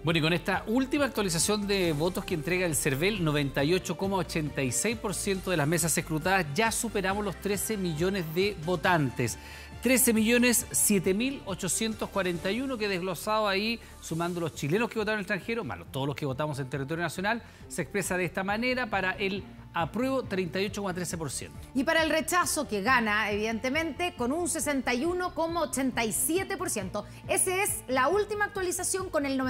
Bueno, y con esta última actualización de votos que entrega el CERVEL, 98,86% de las mesas escrutadas, ya superamos los 13 millones de votantes. 13.007.841 que desglosado ahí, sumando los chilenos que votaron en el extranjero, más todos los que votamos en territorio nacional, se expresa de esta manera. Para el apruebo, 38,13%. Y para el rechazo, que gana, evidentemente, con un 61,87%. Esa es la última actualización, con el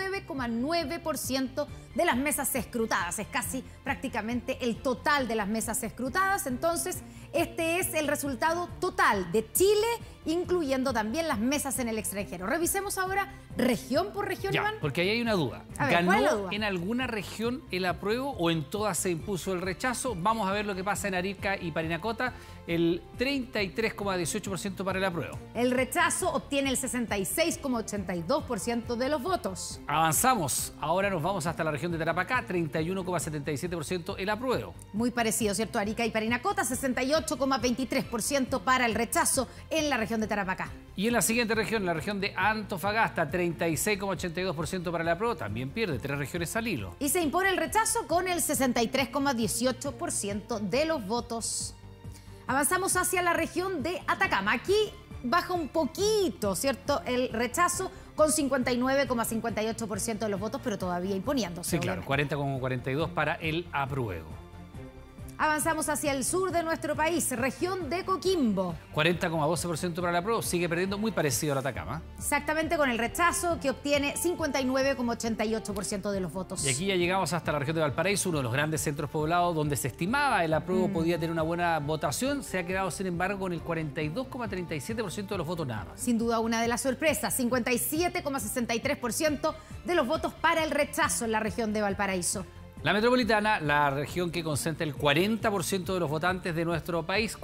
99,9% de las mesas escrutadas. Es casi prácticamente el total de las mesas escrutadas. Entonces, este es el resultado total de Chile, incluyendo también las mesas en el extranjero. Revisemos ahora región por región, Iván. Porque ahí hay una duda. A ver, ¿cuál es la duda? ¿Ganó en alguna región el apruebo o en todas se impuso el rechazo? Vamos a ver lo que pasa en Arica y Parinacota. El 33,18% para el apruebo. El rechazo obtiene el 66,82% de los votos. Avanzamos. Ahora nos vamos hasta la región de Tarapacá, 31,77% el apruebo. Muy parecido, ¿cierto? Arica y Parinacota, 68,23% para el rechazo en la región de Tarapacá. Y en la siguiente región, la región de Antofagasta, 36,82% para el apruebo. También pierde 3 regiones al hilo. Y se impone el rechazo con el 63,18% de los votos. Avanzamos hacia la región de Atacama. Aquí baja un poquito, ¿cierto?, el rechazo, con 59,58% de los votos, pero todavía imponiéndose. Sí, claro, 40,42% para el apruebo. Avanzamos hacia el sur de nuestro país, región de Coquimbo. 40,12% para el apruebo, sigue perdiendo, muy parecido al Atacama. Exactamente, con el rechazo, que obtiene 59,88% de los votos. Y aquí ya llegamos hasta la región de Valparaíso, uno de los grandes centros poblados donde se estimaba el apruebo podía tener una buena votación. Se ha quedado, sin embargo, con el 42,37% de los votos nada más. Sin duda una de las sorpresas, 57,63% de los votos para el rechazo en la región de Valparaíso. La metropolitana, la región que concentra el 40% de los votantes de nuestro país,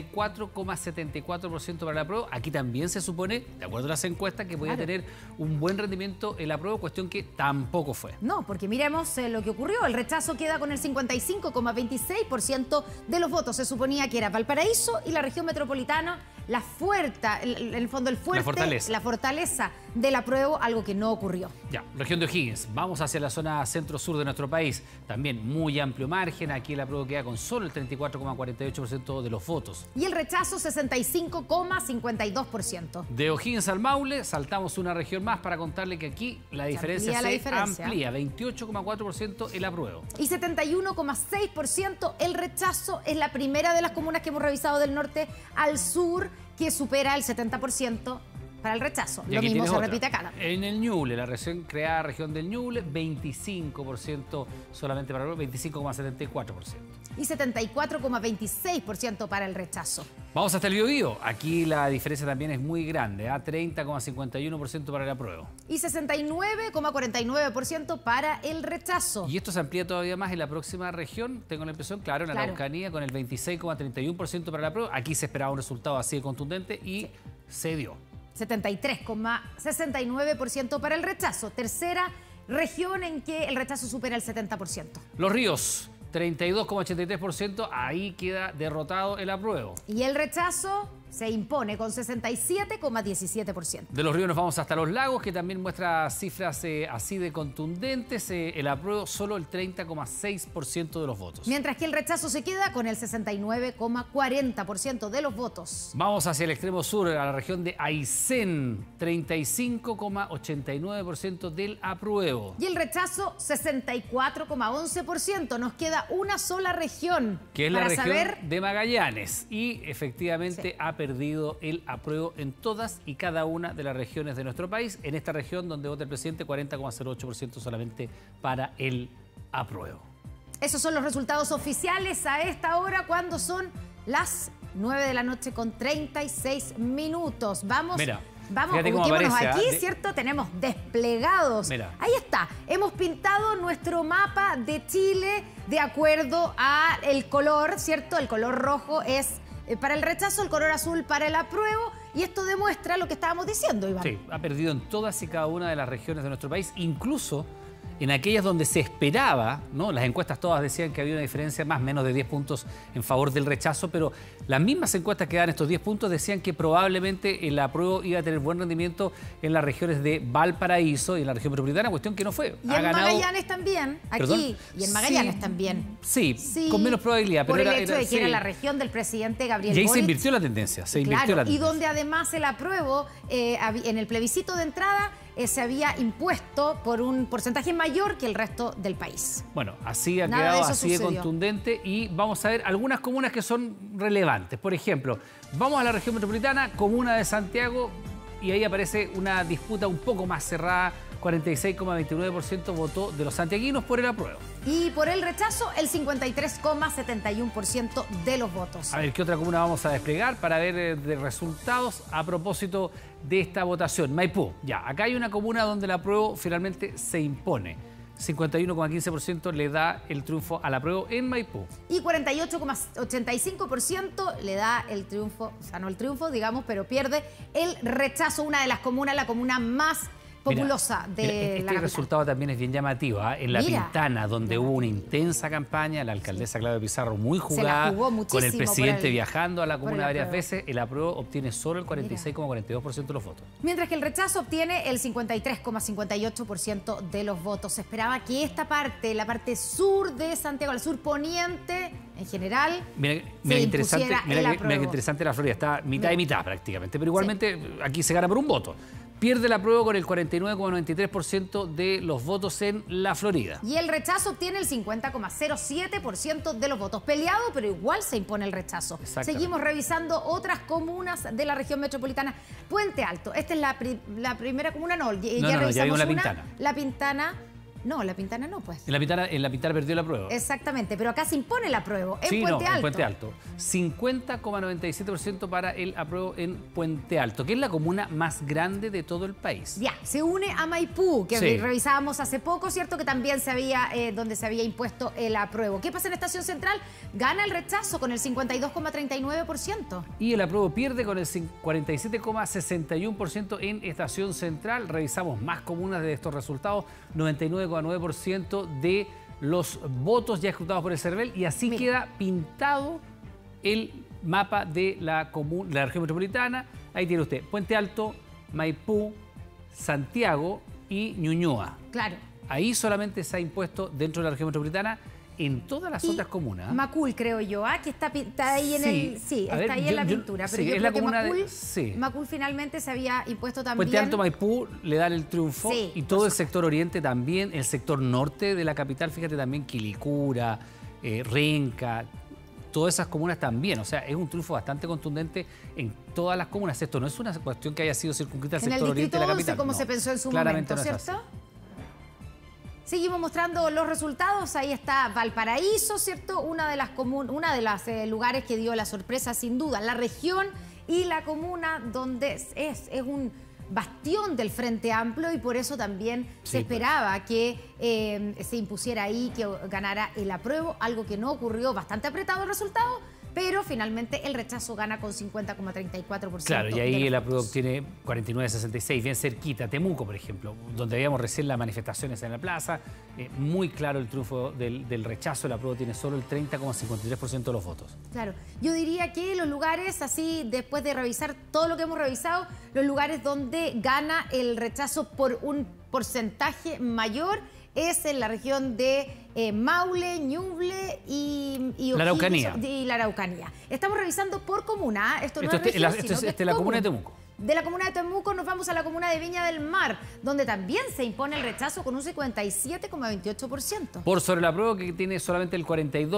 44,74% para el apruebo. Aquí también se supone, de acuerdo a las encuestas, que podía tener un buen rendimiento el apruebo, cuestión que tampoco fue. No, porque miremos lo que ocurrió. El rechazo queda con el 55,26% de los votos. Se suponía que era Valparaíso y la región metropolitana, la fortaleza del apruebo, algo que no ocurrió. Ya, región de O'Higgins. Vamos hacia la zona centro-sur de nuestro país. También muy amplio margen. Aquí el apruebo queda con solo el 34,48% de los votos. Y el rechazo, 65,52%. De O'Higgins al Maule, saltamos una región más para contarle que aquí la diferencia se amplía. 28,4% el apruebo. Y 71,6% el rechazo. Es la primera de las comunas que hemos revisado del norte al sur que supera el 70% para el rechazo. Lo mismo se repite acá. En el Ñuble, la recién creada región del Ñuble, 25% solamente para el apruebo, 25,74%. Y 74,26% para el rechazo. Vamos hasta el Biobío. Aquí la diferencia también es muy grande, 30,51% para el apruebo. Y 69,49% para el rechazo. Y esto se amplía todavía más en la próxima región, tengo la impresión, claro, en la Araucanía, con el 26,31% para el apruebo. Aquí se esperaba un resultado así de contundente y se dio. 73,69% para el rechazo. Tercera región en que el rechazo supera el 70%. Los Ríos, 32,83%, ahí queda derrotado el apruebo. Y el rechazo se impone con 67,17%. De Los Ríos nos vamos hasta Los Lagos, que también muestra cifras así de contundentes. El apruebo solo el 30,6% de los votos. Mientras que el rechazo se queda con el 69,40% de los votos. Vamos hacia el extremo sur, a la región de Aysén, 35,89% del apruebo. Y el rechazo, 64,11%. Nos queda una sola región. Que es la región de Magallanes. Y efectivamente ha perdido el apruebo en todas y cada una de las regiones de nuestro país. En esta región donde vota el presidente, 40,08% solamente para el apruebo. Esos son los resultados oficiales a esta hora, cuando son las 9 de la noche con 36 minutos. Vamos. Mira. Vamos, ubiquémonos aquí, ¿cierto? Tenemos desplegados. Mira. Ahí está. Hemos pintado nuestro mapa de Chile de acuerdo a el color, ¿cierto? El color rojo es para el rechazo, el color azul para el apruebo. Y esto demuestra lo que estábamos diciendo, Iván. Sí, ha perdido en todas y cada una de las regiones de nuestro país. Incluso en aquellas donde se esperaba, ¿no? Las encuestas todas decían que había una diferencia más o menos de 10 puntos en favor del rechazo, pero las mismas encuestas que dan estos 10 puntos decían que probablemente el apruebo iba a tener buen rendimiento en las regiones de Valparaíso y en la región metropolitana, cuestión que no fue. Y en Magallanes también, aquí. ¿Perdón? Y en Magallanes también. Sí, con menos probabilidad. Por pero el hecho de que era la región del presidente Gabriel Boric. Y ahí se invirtió la tendencia, Y donde además el apruebo, en el plebiscito de entrada, se había impuesto por un porcentaje mayor que el resto del país. Bueno, así ha quedado así de contundente y vamos a ver algunas comunas que son relevantes. Por ejemplo, vamos a la región metropolitana, comuna de Santiago, y ahí aparece una disputa un poco más cerrada. 46,29% votó de los santiaguinos por el apruebo. Y por el rechazo, el 53,71% de los votos. A ver, ¿qué otra comuna vamos a desplegar para ver de resultados a propósito de esta votación? Maipú. Ya, acá hay una comuna donde el apruebo finalmente se impone. 51,15% le da el triunfo al apruebo en Maipú. Y 48,85% le da el triunfo, o sea, no el triunfo, digamos, pero pierde el rechazo, una de las comunas, la comuna más populosa de la capital. Este resultado también es bien llamativo. En La Pintana, donde hubo una intensa campaña, la alcaldesa Claudia Pizarro muy jugada, con el presidente viajando a la comuna varias veces, el apruebo obtiene solo el 46,42% de los votos. Mientras que el rechazo obtiene el 53,58% de los votos. Se esperaba que esta parte, la parte sur de Santiago, el sur poniente en general, mira que interesante la Florida, está mitad y mitad prácticamente, pero igualmente aquí se gana por un voto. Pierde el apruebo con el 49,93% de los votos en la Florida. Y el rechazo obtiene el 50,07% de los votos. Peleado, pero igual se impone el rechazo. Seguimos revisando otras comunas de la región metropolitana. Puente Alto, esta es la primera comuna, no, ya revisamos La Pintana. La Pintana. No, La Pintana no, pues. En La Pintana perdió el apruebo. Exactamente, pero acá se impone el apruebo en Puente Alto. En Puente Alto. 50,97% para el apruebo en Puente Alto, que es la comuna más grande de todo el país. Ya, se une a Maipú, que revisábamos hace poco, ¿cierto? Que también donde se había impuesto el apruebo. ¿Qué pasa en Estación Central? Gana el rechazo con el 52,39%. Y el apruebo pierde con el 47,61% en Estación Central. Revisamos más comunas de estos resultados, 99,9% de los votos ya escrutados por el CERVEL, y así queda pintado el mapa de la región metropolitana. Ahí tiene usted Puente Alto, Maipú, Santiago y Ñuñoa. Claro. Ahí solamente se ha impuesto dentro de la región metropolitana. En todas las otras comunas. Macul, creo yo, que está ahí en está ahí en la pintura. Pero yo creo que Macul finalmente se había impuesto también. Puente Alto, Maipú le dan el triunfo, y todo el sector oriente también, el sector norte de la capital, fíjate también, Quilicura, Renca, todas esas comunas también. O sea, es un triunfo bastante contundente en todas las comunas. Esto no es una cuestión que haya sido circunscrita al sector oriente de la capital. Como se pensó en su momento, ¿cierto? Seguimos mostrando los resultados. Ahí está Valparaíso, ¿cierto? Una de las lugares que dio la sorpresa, sin duda. La región y la comuna donde es un bastión del Frente Amplio, y por eso también se esperaba que se impusiera ahí, que ganara el apruebo, algo que no ocurrió, bastante apretado el resultado, pero finalmente el rechazo gana con 50,34%. Claro, y ahí el apruebo obtiene 49,66, bien cerquita. Temuco, por ejemplo, donde veíamos recién las manifestaciones en la plaza, muy claro el triunfo del rechazo. El apruebo tiene solo el 30,53% de los votos. Claro, yo diría que los lugares, así después de revisar todo lo que hemos revisado, los lugares donde gana el rechazo por un porcentaje mayor es en la región de Maule, Ñuble y la Araucanía. Estamos revisando por comuna. Esto no es región, esto es la comuna de Temuco. De la comuna de Temuco nos vamos a la comuna de Viña del Mar, donde también se impone el rechazo con un 57,28%. Por sobre el apruebo, que tiene solamente el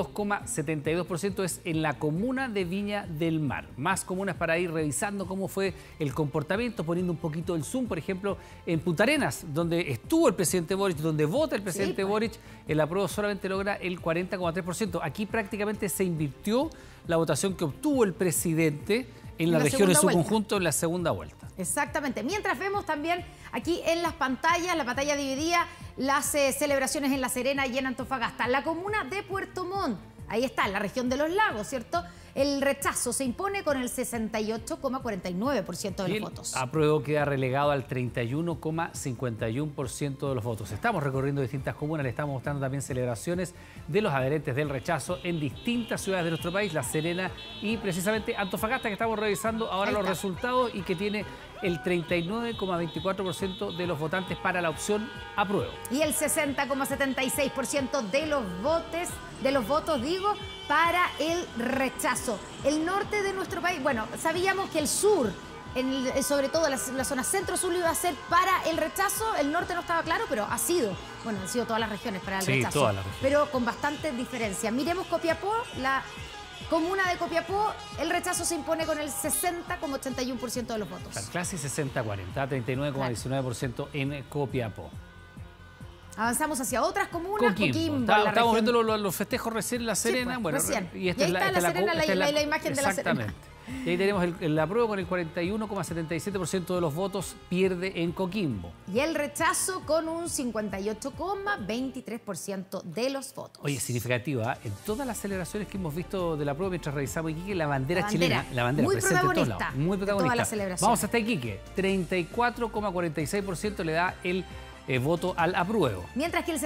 42,72%, es en la comuna de Viña del Mar. Más comunas para ir revisando cómo fue el comportamiento, poniendo un poquito el zoom, por ejemplo, en Punta Arenas, donde estuvo el presidente Boric, donde vota el presidente Boric, el apruebo solamente logra el 40,3%. Aquí prácticamente se invirtió la votación que obtuvo el presidente en la región en su conjunto en la segunda vuelta. Exactamente. Mientras vemos también aquí en las pantallas, la pantalla dividida, las celebraciones en La Serena y en Antofagasta. La comuna de Puerto Montt. Ahí está, en la región de los lagos, ¿cierto? El rechazo se impone con el 68,49% de los votos. Apruebo queda relegado al 31,51% de los votos. Estamos recorriendo distintas comunas, le estamos mostrando también celebraciones de los adherentes del rechazo en distintas ciudades de nuestro país, La Serena y precisamente Antofagasta, que estamos revisando ahora los resultados y que tiene el 39,24% de los votantes para la opción apruebo. Y el 60,76% de los votos, para el rechazo. El norte de nuestro país, bueno, sabíamos que el sur, sobre todo la zona centro-sur, iba a ser para el rechazo. El norte no estaba claro, pero han sido todas las regiones para el rechazo. Todas las regiones. Pero con bastante diferencia. Miremos Copiapó, la comuna de Copiapó, el rechazo se impone con el 60,81% de los votos. Casi 60-40, 39,19% en Copiapó. Avanzamos hacia otras comunas. Coquimbo. Estamos viendo los festejos recién en La Serena. Sí, bueno, recién. Y esta ahí está La Serena, la imagen de La Serena. Exactamente. Y ahí tenemos el apruebo con el 41,77% de los votos, pierde en Coquimbo. Y el rechazo con un 58,23% de los votos. Oye, significativa, en todas las celebraciones que hemos visto del apruebo mientras revisamos Iquique, la bandera chilena, la bandera muy presente protagonista, en todos lados, muy protagonista. Toda la celebración. Vamos hasta Iquique, 34,46% le da el voto al apruebo. Mientras que el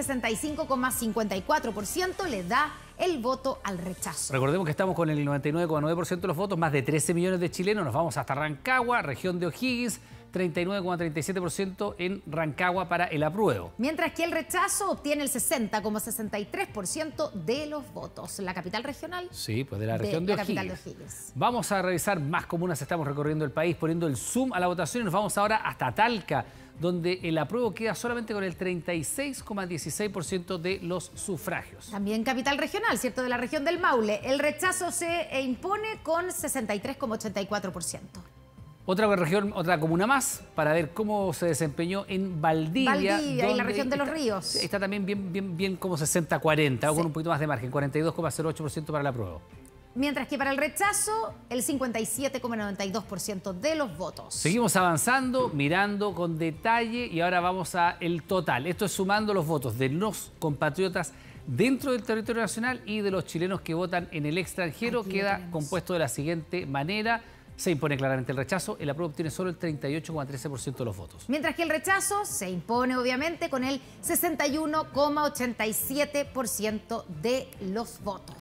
65,54% le da el voto al rechazo. Recordemos que estamos con el 99,9% de los votos, más de 13 millones de chilenos. Nos vamos hasta Rancagua, región de O'Higgins, 39,37% en Rancagua para el apruebo. Mientras que el rechazo obtiene el 60,63% de los votos. La capital regional. Sí, pues de la región de O'Higgins. Vamos a revisar más comunas, estamos recorriendo el país, poniendo el zoom a la votación y nos vamos ahora hasta Talca, donde el apruebo queda solamente con el 36,16% de los sufragios. También capital regional, ¿cierto? De la región del Maule. El rechazo se impone con 63,84%. Otra región, otra comuna más, para ver cómo se desempeñó en Valdivia. En la región de los Ríos. Está también bien como 60-40, o con un poquito más de margen, 42,08% para el apruebo. Mientras que para el rechazo, el 57,92% de los votos. Seguimos avanzando, mirando con detalle y ahora vamos a el total. Esto es sumando los votos de los compatriotas dentro del territorio nacional y de los chilenos que votan en el extranjero. Aquí queda compuesto de la siguiente manera. Se impone claramente el rechazo, el apruebo obtiene solo el 38,13% de los votos. Mientras que el rechazo se impone obviamente con el 61,87% de los votos.